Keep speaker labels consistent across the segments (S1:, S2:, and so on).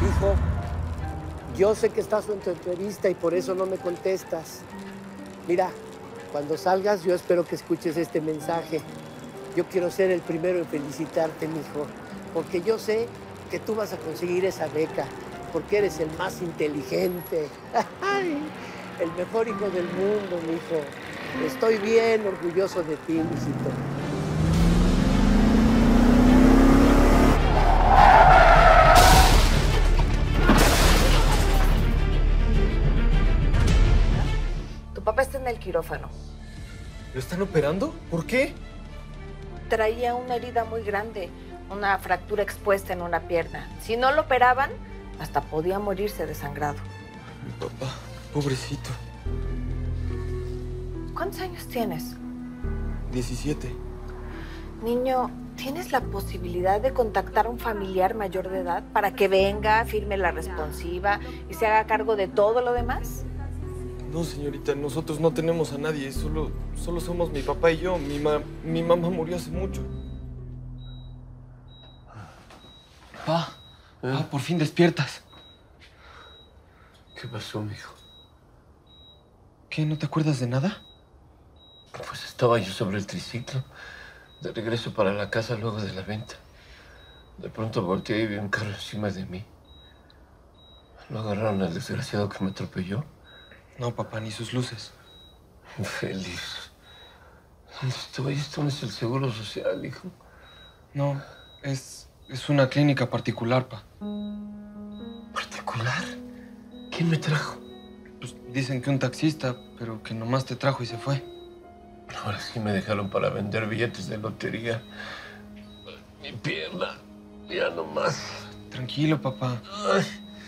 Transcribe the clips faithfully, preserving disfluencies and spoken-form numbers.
S1: Hijo, yo sé que estás en tu entrevista y por eso no me contestas. Mira, cuando salgas yo espero que escuches este mensaje. Yo quiero ser el primero en felicitarte, mijo, porque yo sé que tú vas a conseguir esa beca, porque eres el más inteligente. El mejor hijo del mundo, mijo. Estoy bien orgulloso de ti, mijito.
S2: Tu papá está en el quirófano.
S3: ¿Lo están operando? ¿Por qué?
S2: Traía una herida muy grande, una fractura expuesta en una pierna. Si no lo operaban, hasta podía morirse desangrado.
S3: Mi papá, pobrecito.
S2: ¿Cuántos años tienes?
S3: diecisiete.
S2: Niño, ¿tienes la posibilidad de contactar a un familiar mayor de edad para que venga, firme la responsiva y se haga cargo de todo lo demás?
S3: No, señorita, nosotros no tenemos a nadie. Solo, solo somos mi papá y yo. Mi, ma, mi mamá murió hace mucho. Pa, ¿Eh? Pa, por fin despiertas.
S4: ¿Qué pasó, mijo?
S3: ¿Qué, no te acuerdas de nada?
S4: Pues estaba yo sobre el triciclo, de regreso para la casa luego de la venta. De pronto volteé y vi un carro encima de mí. ¿Lo agarraron al desgraciado que me atropelló?
S3: No, papá, ni sus luces.
S4: Infeliz. ¿Dónde estoy? Esto no es el seguro social, hijo.
S3: No, es, es una clínica particular, pa.
S4: ¿Particular? ¿Quién me trajo?
S3: Pues dicen que un taxista, pero que nomás te trajo y se fue.
S4: Ahora sí me dejaron para vender billetes de lotería. Mi pierna, ya no más.
S3: Tranquilo, papá.
S4: Ay.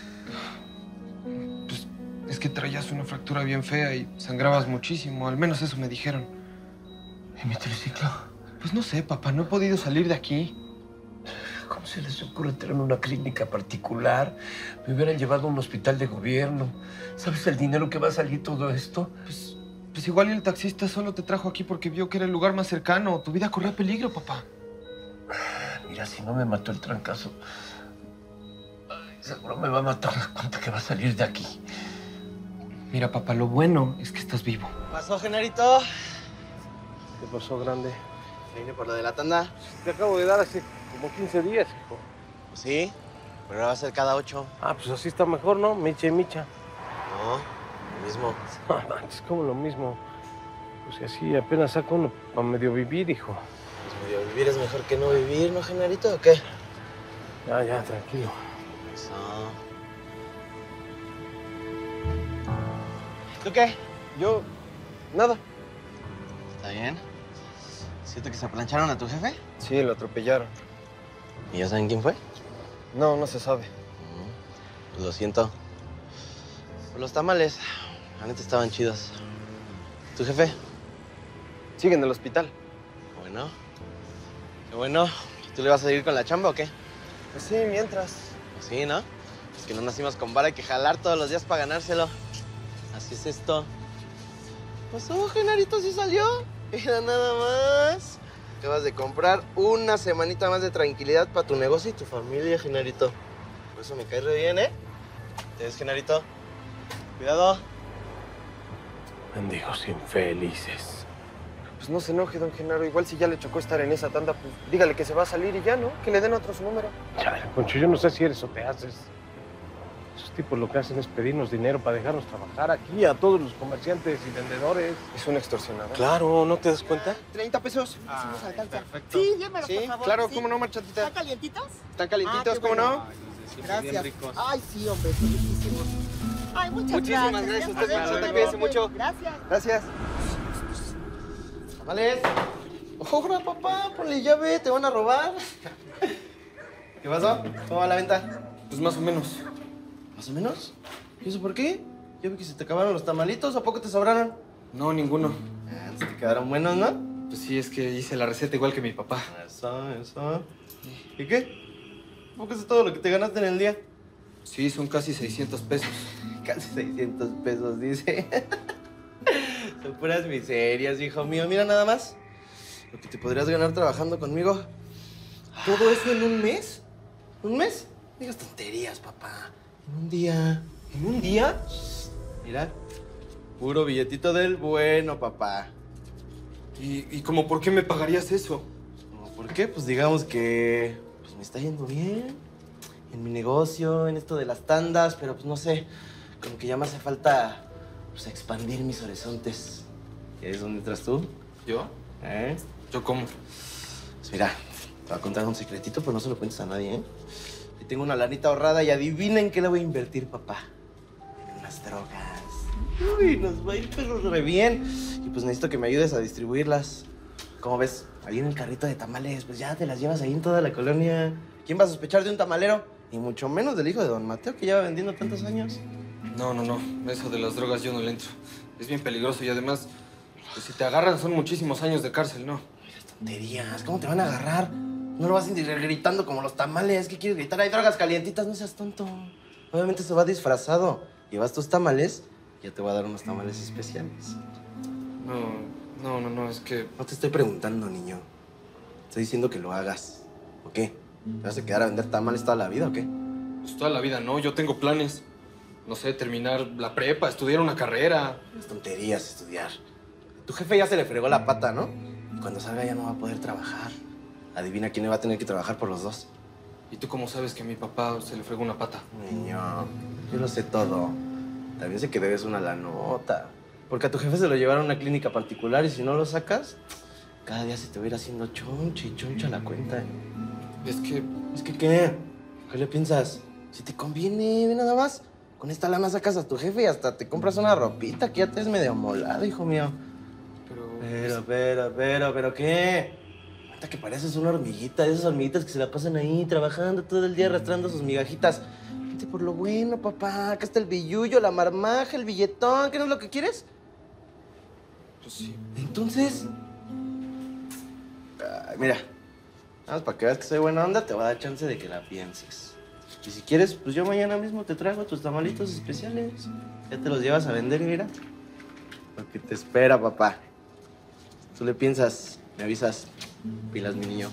S3: Pues es que traías una fractura bien fea y sangrabas muchísimo. Al menos eso me dijeron.
S4: ¿Y mi triciclo?
S3: Pues no sé, papá. No he podido salir de aquí.
S4: ¿Cómo se les ocurre tener una clínica particular? Me hubieran llevado a un hospital de gobierno. ¿Sabes el dinero que va a salir todo esto?
S3: Pues... Pues igual el taxista solo te trajo aquí porque vio que era el lugar más cercano. Tu vida corría peligro, papá.
S4: Mira, si no me mató el trancazo, ay, seguro me va a matar la cuenta que va a salir de aquí.
S3: Mira, papá, lo bueno es que estás vivo.
S5: ¿Qué pasó, Genarito?
S1: ¿Qué pasó, grande?
S5: Vine por lo de la tanda.
S1: Te acabo de dar hace como quince días, hijo.
S5: Pues sí, pero ahora va a ser cada ocho.
S1: Ah, pues así está mejor, ¿no? Micha y micha.
S5: No, lo mismo.
S1: No manches, como lo mismo. Pues así apenas saca uno para medio vivir, hijo.
S5: Pues medio vivir es mejor que no vivir, ¿no, Genarito, o qué?
S1: Ya, ya, tranquilo.
S5: Eso. ¿Tú qué?
S1: Yo, nada.
S5: ¿Está bien? ¿Siento que se plancharon a tu jefe?
S1: Sí, lo atropellaron.
S5: ¿Y ya saben quién fue?
S1: No, no se sabe.
S5: Mm, Pues lo siento. Pues los tamales, la neta estaban chidos. ¿Tu jefe?
S1: Sigue en el hospital.
S5: Bueno. Qué bueno. ¿Y tú le vas a seguir con la chamba o qué?
S1: Pues sí, mientras.
S5: Pues sí, ¿no? Es que no nacimos con vara, hay que jalar todos los días para ganárselo. Así es esto. Pues, oh, Genarito, sí salió. Mira nada más. Acabas de comprar una semanita más de tranquilidad para tu negocio y tu familia, Genarito. Por eso me cae re bien, ¿eh? ¿Te ves, Genarito? Cuidado.
S1: Mendigos infelices. Pues no se enoje, don Genaro. Igual si ya le chocó estar en esa tanda, pues dígale que se va a salir y ya, ¿no? Que le den otro su número.
S6: Chale, Poncho, yo no sé si eres o te haces. Esos tipos lo que hacen es pedirnos dinero para dejarnos trabajar aquí a todos los comerciantes y vendedores.
S1: Es un extorsionador.
S5: Claro, ¿no te das cuenta?
S1: treinta pesos.
S6: Ah,
S1: Sí nos alcanza.
S6: perfecto.
S7: Sí, llémelos,
S5: Sí,
S7: por favor.
S1: Claro,
S7: sí.
S1: ¿cómo no, marchatita?
S7: ¿Están calientitos?
S1: ¿Están calientitos,
S7: Ah, qué
S1: cómo
S7: bueno.
S1: no?
S7: Gracias. Ay, sí, hombre, son riquísimos. Ay, muchas
S1: Muchísimas
S7: gracias.
S1: gracias.
S7: Hasta
S1: Usted,
S7: luego,
S1: marchata,
S7: hasta
S1: cuídese
S7: luego.
S1: mucho.
S7: Gracias.
S1: Gracias.
S5: ¿Tamales? Ahora, papá, ponle llave, te van a robar. ¿Qué pasó? ¿Cómo va la venta?
S3: Pues más o menos.
S5: ¿Más o menos? ¿Y eso por qué? Yo vi que se te acabaron los tamalitos, ¿a poco te sobraron?
S3: No, ninguno.
S5: Ah, entonces te quedaron buenos, ¿no?
S3: Pues sí, es que hice la receta igual que mi papá.
S5: Eso, eso. ¿Y qué? ¿Cómo que es todo lo que te ganaste en el día?
S3: Sí, son casi seiscientos pesos.
S5: Casi seiscientos pesos, dice. Son puras miserias, hijo mío. Mira nada más lo que te podrías ganar trabajando conmigo. ¿Todo eso en un mes? ¿Un mes? digas tonterías, papá. En un día.
S3: ¿En un día?
S5: Mira, puro billetito del bueno, papá.
S3: ¿Y, y como por qué me pagarías eso?
S5: ¿Por qué? Pues digamos que pues me está yendo bien en mi negocio, en esto de las tandas, pero pues no sé, como que ya me hace falta pues expandir mis horizontes. ¿Y ahí es donde entras tú?
S3: ¿Yo?
S5: ¿Eh?
S3: ¿Yo cómo?
S5: Pues mira, te voy a contar un secretito, pero no se lo cuentes a nadie, ¿eh? Y tengo una lanita ahorrada y adivinen qué le voy a invertir, papá. En unas drogas. Uy, nos va a ir pero re bien. Y pues necesito que me ayudes a distribuirlas. ¿Cómo ves? Ahí en el carrito de tamales, pues ya te las llevas ahí en toda la colonia. ¿Quién va a sospechar de un tamalero? Y mucho menos del hijo de don Mateo, que lleva vendiendo tantos años.
S3: No, no, no. Eso de las drogas yo no le entro. Es bien peligroso y además, pues si te agarran son muchísimos años de cárcel, ¿no?
S5: Tonterías, ¿cómo te van a agarrar? No lo vas a ir gritando como los tamales. ¿Qué quieres gritar? Hay drogas calientitas, no seas tonto. Obviamente se va disfrazado. Llevas tus tamales, ya te voy a dar unos tamales especiales.
S3: No, no, no, no, es que...
S5: No te estoy preguntando, niño. Estoy diciendo que lo hagas. ¿O qué? ¿Te vas a quedar a vender tamales toda la vida o qué?
S3: Pues toda la vida no, yo tengo planes. No sé, terminar la prepa, estudiar una carrera.
S5: Las tonterías, estudiar. Tu jefe ya se le fregó la pata, ¿no? Y cuando salga ya no va a poder trabajar. Adivina quién le va a tener que trabajar por los dos.
S3: ¿Y tú cómo sabes que a mi papá se le fregó una pata?
S5: Niño, yo lo sé todo. También sé que debes una la nota. Porque a tu jefe se lo llevaron a una clínica particular y si no lo sacas, cada día se te va a ir haciendo choncha y choncha la cuenta.
S3: Es que...
S5: ¿Es que qué? ¿Qué le piensas? Si te conviene, ve nada más. Con esta lana sacas a tu jefe y hasta te compras una ropita que ya te es medio molado, hijo mío.
S3: Pero...
S5: Pero, pero, pero, ¿pero qué? Cuenta que pareces una hormiguita, de esas hormiguitas que se la pasan ahí trabajando todo el día arrastrando sus migajitas. Vete por lo bueno, papá. Acá está el billullo, la marmaja, el billetón. ¿Qué no es lo que quieres?
S3: Pues sí.
S5: Entonces... Ay, mira, nada más para que veas que soy buena onda, te voy a dar chance de que la pienses. Y si quieres, pues yo mañana mismo te traigo tus tamalitos especiales. Ya te los llevas a vender y mira. Lo que te espera, papá. Tú le piensas, me avisas. Pilas, mi niño.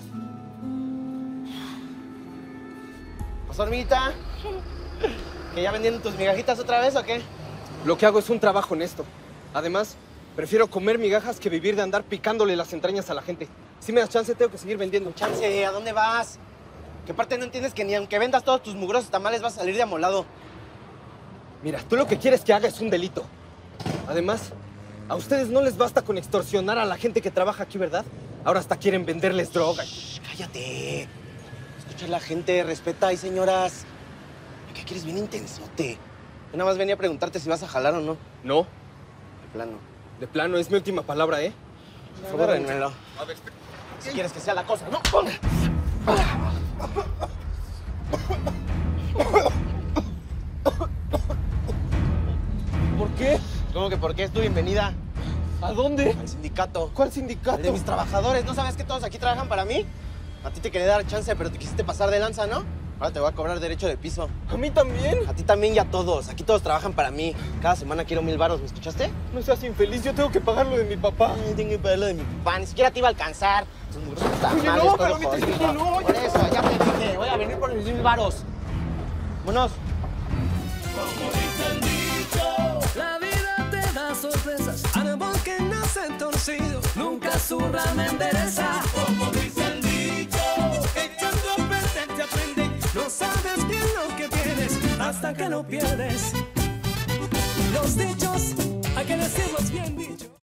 S5: ¿Pasó, hormiguita? ¿Que ya vendiendo tus migajitas otra vez o qué?
S3: Lo que hago es un trabajo honesto. Además, prefiero comer migajas que vivir de andar picándole las entrañas a la gente. Si me das chance, tengo que seguir vendiendo.
S5: Chance, ¿a dónde vas? ¿Qué parte no entiendes que ni aunque vendas todos tus mugrosos tamales vas a salir de amolado?
S3: Mira, tú lo que quieres que haga es un delito. Además, a ustedes no les basta con extorsionar a la gente que trabaja aquí, ¿verdad? Ahora hasta quieren venderles droga.
S5: Shh, cállate. Escucha a la gente, respeta, hay señoras. ¿Qué quieres? Bien intensote. Yo nada más venía a preguntarte si vas a jalar o no.
S3: No,
S5: De plano.
S3: de plano, es mi última palabra, ¿eh?
S5: Por favor, agárrenmelo. Si quieres que sea la cosa, ¿no?
S3: ¿Por qué?
S5: ¿Cómo que por qué? Es tu bienvenida
S3: ¿A dónde?
S5: al sindicato.
S3: ¿Cuál
S5: El
S3: sindicato?
S5: de mis trabajadores. ¿No sabes que todos aquí trabajan para mí? A ti te quería dar chance, pero te quisiste pasar de lanza, ¿no? Ahora te voy a cobrar derecho de piso.
S3: ¿A mí también?
S5: A ti también y a todos. Aquí todos trabajan para mí. Cada semana quiero mil varos, ¿me escuchaste?
S3: No seas infeliz, yo tengo que pagar lo de mi papá.
S5: Ay, tengo que pagar lo de mi papá. Ni siquiera te iba a alcanzar. Tus mugrosos tamales,
S3: Oye, no,
S5: todo
S3: pero a mí te
S5: jodido.
S3: dije no.
S5: Por eso, ya te dije. Voy a venir por mis mil varos. Vámonos.
S8: La vida te da sorpresas, árbol que nace torcido, nunca su rama endereza. Como dice el dicho, echando a perder te aprende, no sabes bien lo que tienes hasta que lo pierdes. Los dichos hay que decirlos bien dichos.